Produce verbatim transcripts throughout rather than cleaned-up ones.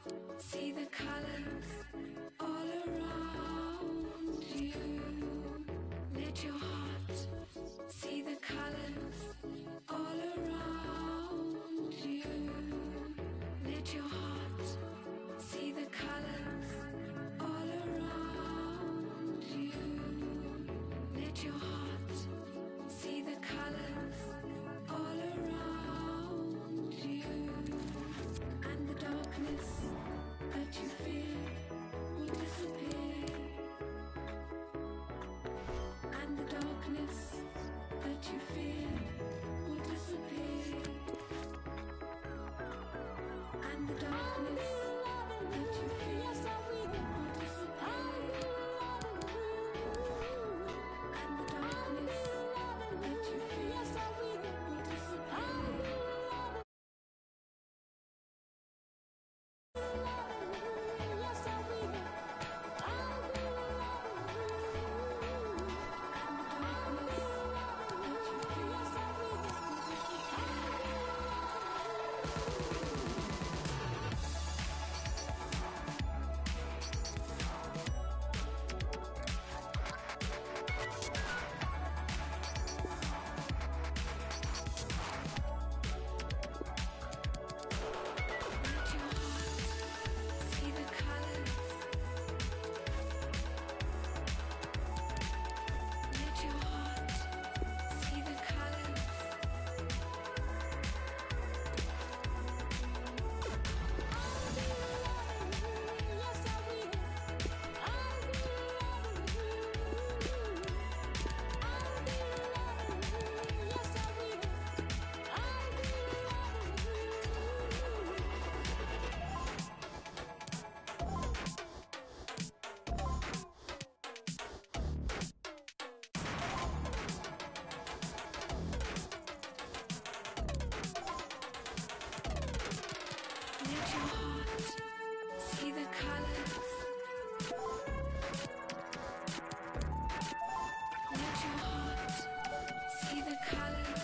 See the colors all around you. Let your heart see the colors all around you. Let your heart see the colors all around you. Let your heart see the colors all around you. And the darkness that you fear will disappear. And the darkness that you fear will disappear. And the darkness that you fear will disappear. And the darkness that you fear will disappear. See the colors. Let your heart see the colors. Let your heart see the colors. Let your heart see the colors.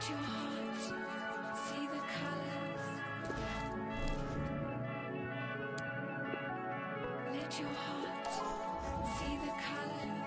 Let your heart see the colors. Let your heart see the colors.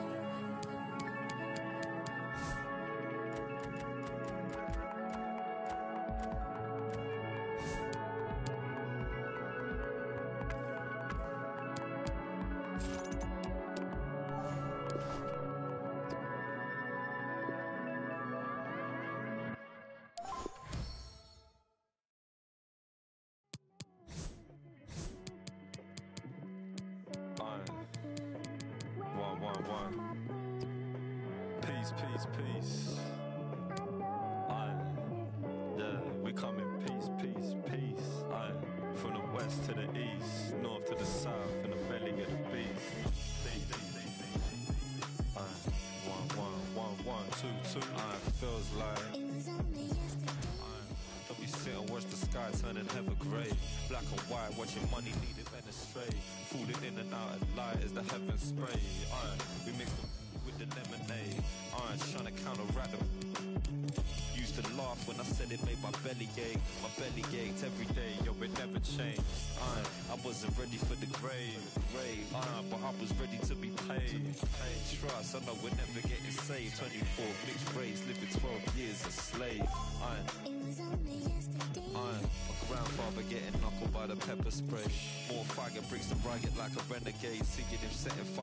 One, one, one. Peace, peace, peace. Aye. Yeah, we come in peace, peace, peace. Aye. From the west to the east, north to the south, and the belly of the beast. Aye. One, one, one, one, two, two. Aye. Feels like. Don't be sit and watch the sky turning heather grey. Black and white, watching money needed men astray. Falling in and out of light as the heavens spray. Iron, we mix them with the lemonade. Iron, trying to counteract them. Used to laugh when I said it made my belly ache. My belly ached every day, yo, it never changed. Iron, I wasn't ready for the grave. grave. Iron, but I was ready to be paid. paid. Trust, I know we're never getting saved. twenty-four mixed race, living twelve years a slave. Iron. Iron, my grandfather getting knuckled by the pepper spray. More fire bricks than riot like a renegade. Seeing him setting fire.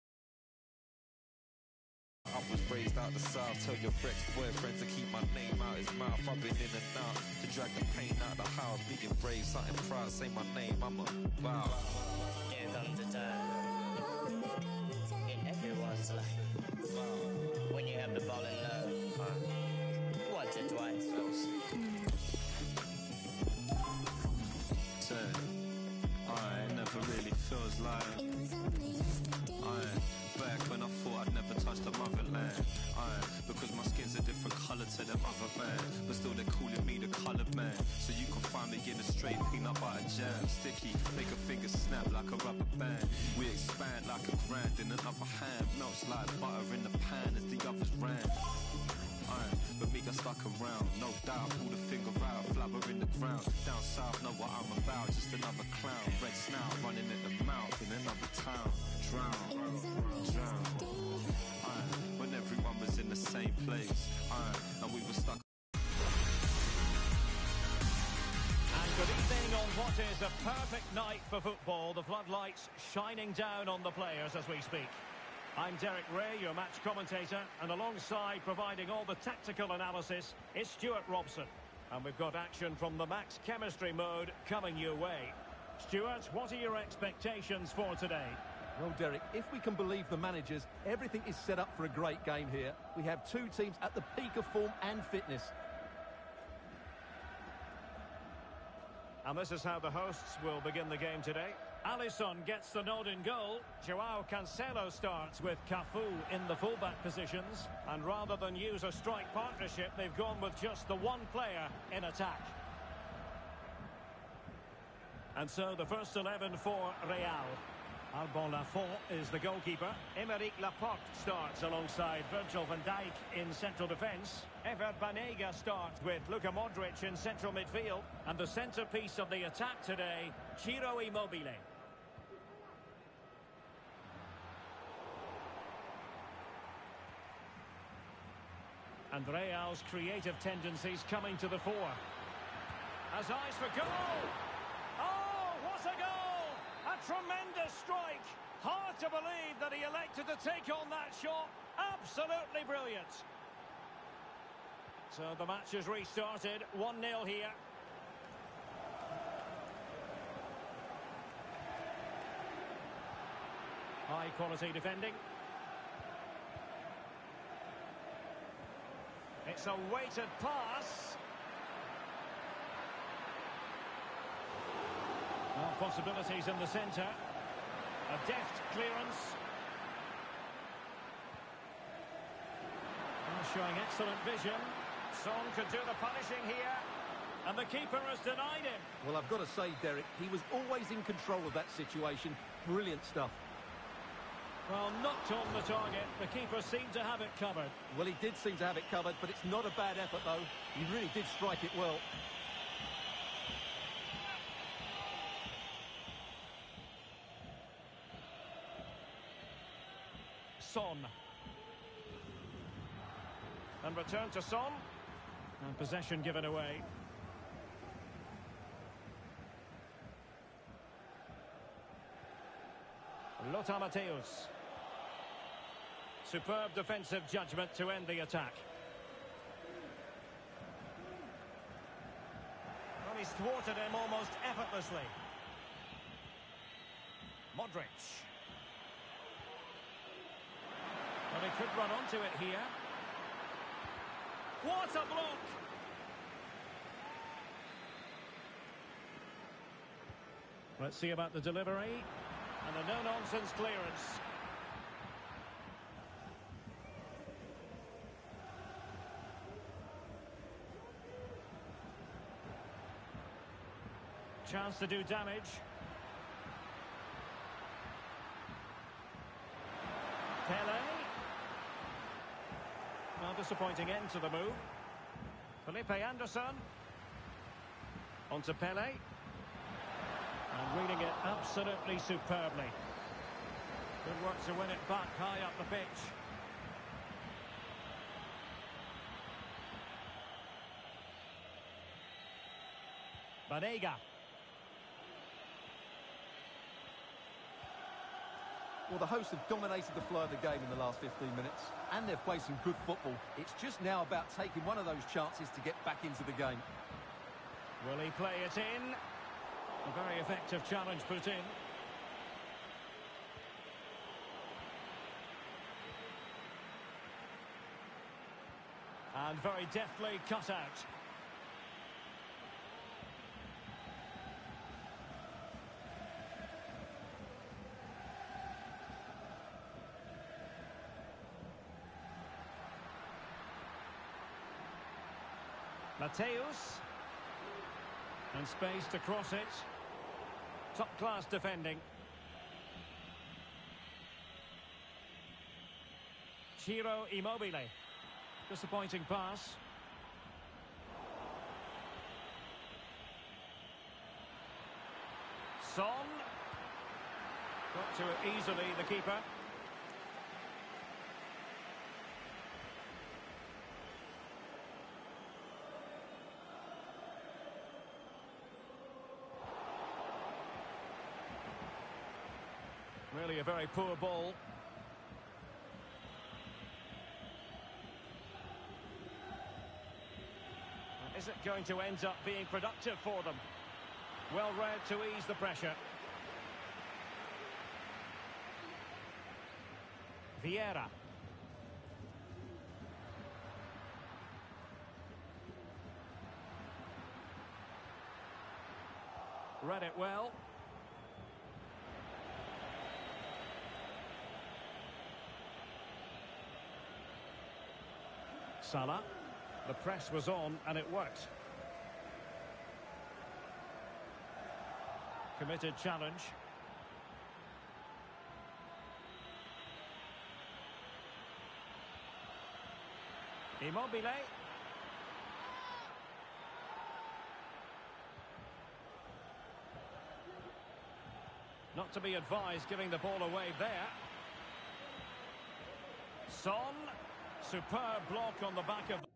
I was raised out the south. Tell your ex-boyfriend to keep my name out his mouth. I've been in and out to drag the pain out the house. Being brave, something proud, say my name, I'm a bow. Here comes the time in everyone's life. Wow. When you have the ball in love, uh, once or twice. I never really feels like I back when I thought I'd never touch the motherland. I because my skin's a different colour to them other man, but still they're calling me the coloured man. So you can find me in a straight peanut butter jam, sticky, make a finger snap like a rubber band. We expand like a grand in another hand, melts like butter in the pan as the others ran. Iron, but me got stuck around, no doubt, pull the finger out, flabber in the ground. Down south, know what I'm about, just another clown. Red snout, running at the mouth in another town. Drown, drown. Iron, when everyone was in the same place. Iron, and we were stuck. And good evening on what is a perfect night for football. The floodlights shining down on the players as we speak. I'm Derek Ray, your match commentator, and alongside providing all the tactical analysis is Stuart Robson. And we've got action from the Max Chemistry mode coming your way. Stuart, what are your expectations for today? Well, Derek, if we can believe the managers, everything is set up for a great game here. We have two teams at the peak of form and fitness. And this is how the hosts will begin the game today. Alisson gets the nod in goal. Joao Cancelo starts with Cafu in the fullback positions. And rather than use a strike partnership, they've gone with just the one player in attack. And so the first eleven for Real. Albon Lafont is the goalkeeper. Aymeric Laporte starts alongside Virgil van Dijk in central defence. Ever Banega starts with Luka Modric in central midfield. And the centrepiece of the attack today, Ciro Immobile. And Real's creative tendencies coming to the fore. Has eyes for goal! Oh, what a goal! A tremendous strike! Hard to believe that he elected to take on that shot. Absolutely brilliant. So the match has restarted. one nil here. High quality defending. It's a weighted pass. Well, possibilities in the centre. A deft clearance. Well, showing excellent vision. Son could do the punishing here. And the keeper has denied him. Well, I've got to say, Derek, he was always in control of that situation. Brilliant stuff. Well, knocked on the target. The keeper seemed to have it covered. Well, he did seem to have it covered, but it's not a bad effort, though. He really did strike it well. Son. And return to Son. And possession given away. Lothar Matthäus. Superb defensive judgment to end the attack. Well, he's thwarted him almost effortlessly. Modric. Well, he could run onto it here. What a block! Let's see about the delivery. And a no-nonsense clearance. Chance to do damage. Pele. Well, disappointing end to the move. Felipe Anderson. On to Pele. And reading it absolutely superbly. Good work to win it back high up the pitch. Banega. Well, the hosts have dominated the flow of the game in the last fifteen minutes, and they've played some good football. It's just now about taking one of those chances to get back into the game. Will he play it in? A very effective challenge put in. And very deftly cut out. Matthäus. And space to cross it. Top-class defending. Ciro Immobile. Disappointing pass. Son. Got to it easily, the keeper. Really a very poor ball. Is it going to end up being productive for them? Well read to ease the pressure. Vieira. Read it well. Salah. The press was on and it worked. Committed challenge. Immobile. Not to be advised giving the ball away there. Son. Superb block on the back of...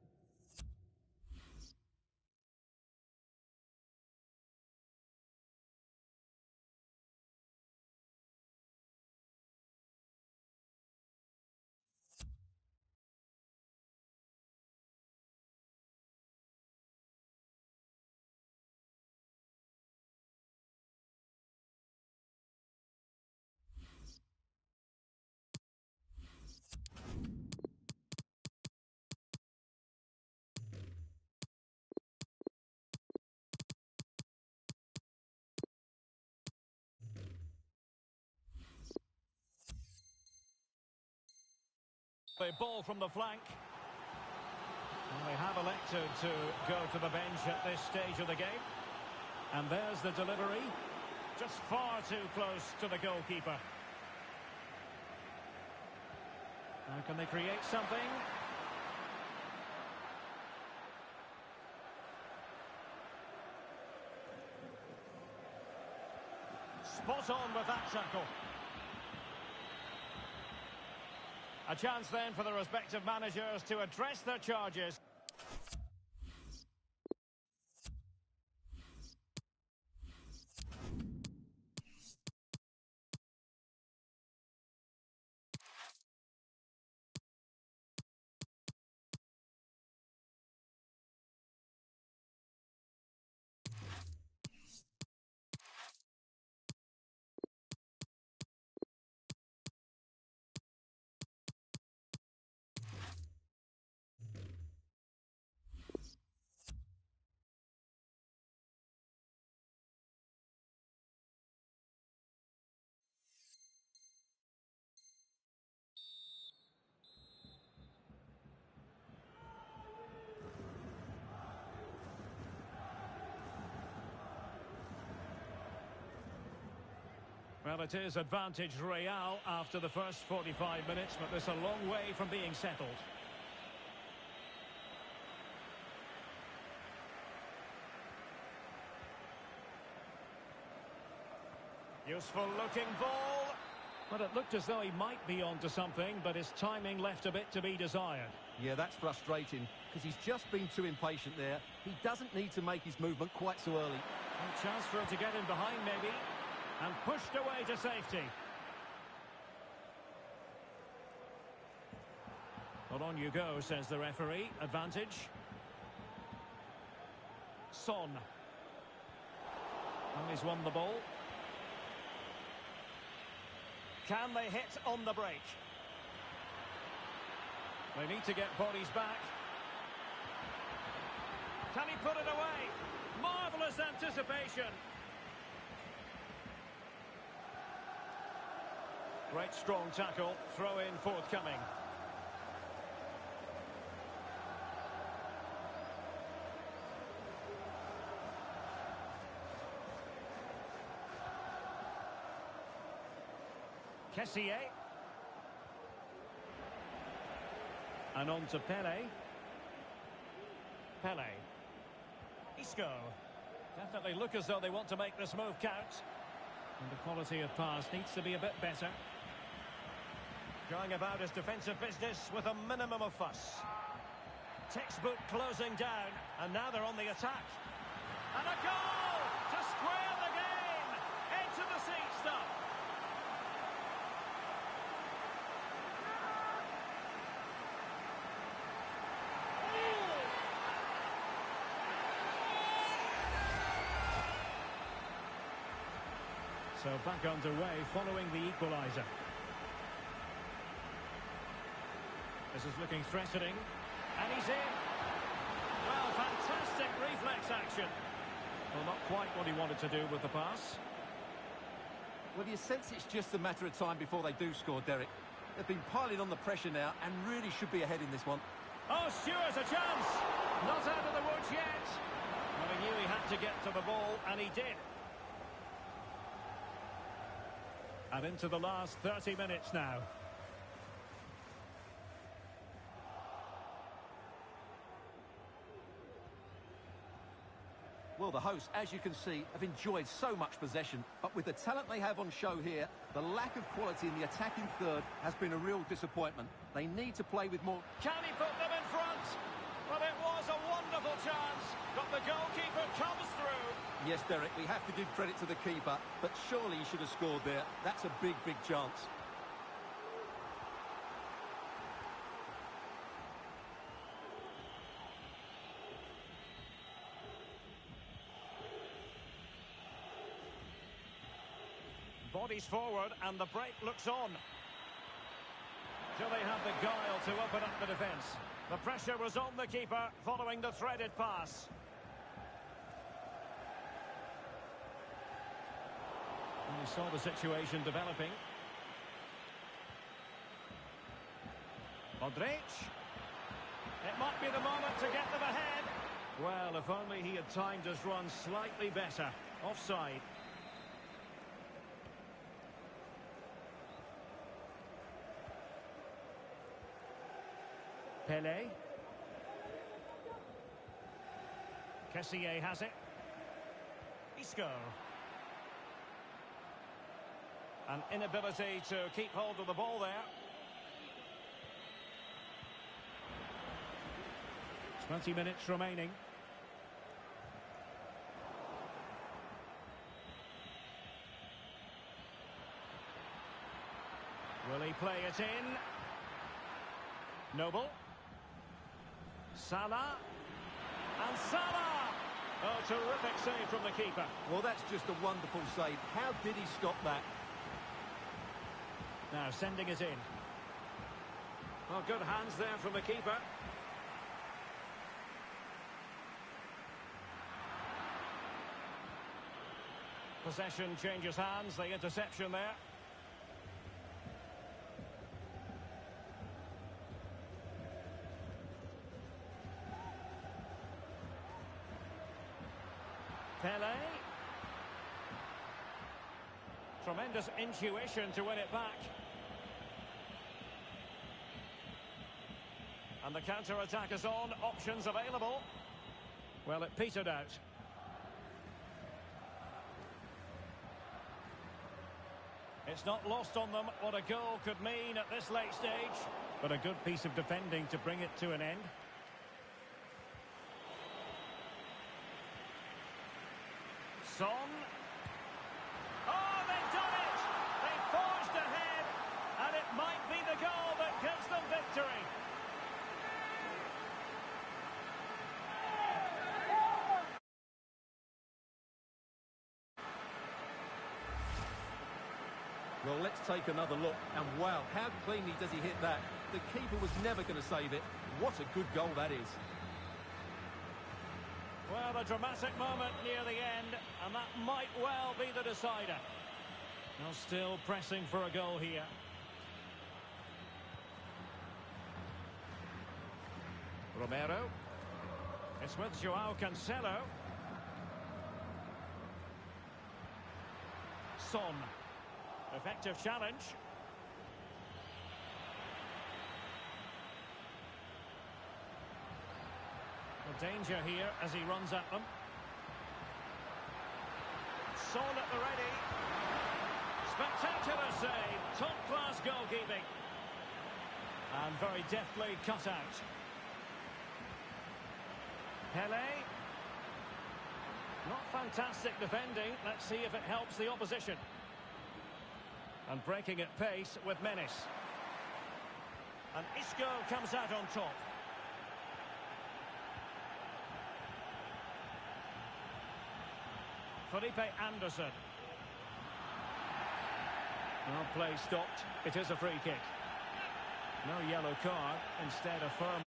The ball from the flank. And they have elected to go to the bench at this stage of the game. And there's the delivery. Just far too close to the goalkeeper. Now can they create something? Spot on with that tackle. A chance then for the respective managers to address their charges. Well, it is advantage Real after the first forty-five minutes, but there's a long way from being settled. Useful looking ball. But it looked as though he might be onto something, but his timing left a bit to be desired. Yeah, that's frustrating, because he's just been too impatient there. He doesn't need to make his movement quite so early. A chance for him to get in behind, maybe. And pushed away to safety. Well, on you go, says the referee. Advantage. Son. And he's won the ball. Can they hit on the break? They need to get bodies back. Can he put it away? Marvellous anticipation. Great strong tackle, throw in forthcoming. Kessier. And on to Pele. Pele. Isco. Definitely look as though they want to make this move count. And the quality of pass needs to be a bit better. Going about his defensive business with a minimum of fuss. Textbook closing down, and now they're on the attack. And a goal to square the game. Into the seat stuff. So back underway following the equaliser. This is looking threatening. And he's in. Well, fantastic reflex action. Well, not quite what he wanted to do with the pass. Well, you sense it's just a matter of time before they do score, Derek. They've been piling on the pressure now and really should be ahead in this one. Oh, Stewart's a chance. Not out of the woods yet. Well, he knew he had to get to the ball, and he did. And into the last thirty minutes now. Well, the hosts, as you can see, have enjoyed so much possession, but with the talent they have on show here, the lack of quality in the attacking third has been a real disappointment. They need to play with more... Can he put them in front? Well, it was a wonderful chance, but the goalkeeper comes through. Yes, Derek, we have to give credit to the keeper, but surely he should have scored there. That's a big, big chance. Bodies forward, and the break looks on. Do they have the guile to open up the defence? The pressure was on the keeper following the threaded pass. And we saw the situation developing. Modric. It might be the moment to get them ahead. Well, if only he had timed his run slightly better. Offside. Pele. Kessié has it. Isco. An inability to keep hold of the ball there. twenty minutes remaining. Will he play it in? Noble. Salah. And Salah! Oh, terrific save from the keeper. Well, that's just a wonderful save. How did he stop that? Now sending it in. Well, good hands there from the keeper. Possession changes hands, the interception there. Pele. Tremendous intuition to win it back. And the counter-attack is on, options available. Well, it petered out. It's not lost on them what a goal could mean at this late stage. But a good piece of defending to bring it to an end. Son. Oh, they've done it! They forged ahead, and it might be the goal that gives them victory. Well, let's take another look. And wow, how cleanly does he hit that? The keeper was never going to save it. What a good goal that is. Well, a dramatic moment near the end, and that might well be the decider. Now still pressing for a goal here. Romero. It's with Joao Cancelo. Son. Effective challenge. The danger here as he runs at them. Son at the ready. Spectacular save. Top-class goalkeeping. And very deftly cut out. Pele. Not fantastic defending. Let's see if it helps the opposition. And breaking at pace with menace. And Isco comes out on top. Felipe Anderson. Well, play stopped. It is a free kick. No yellow card, instead a firm...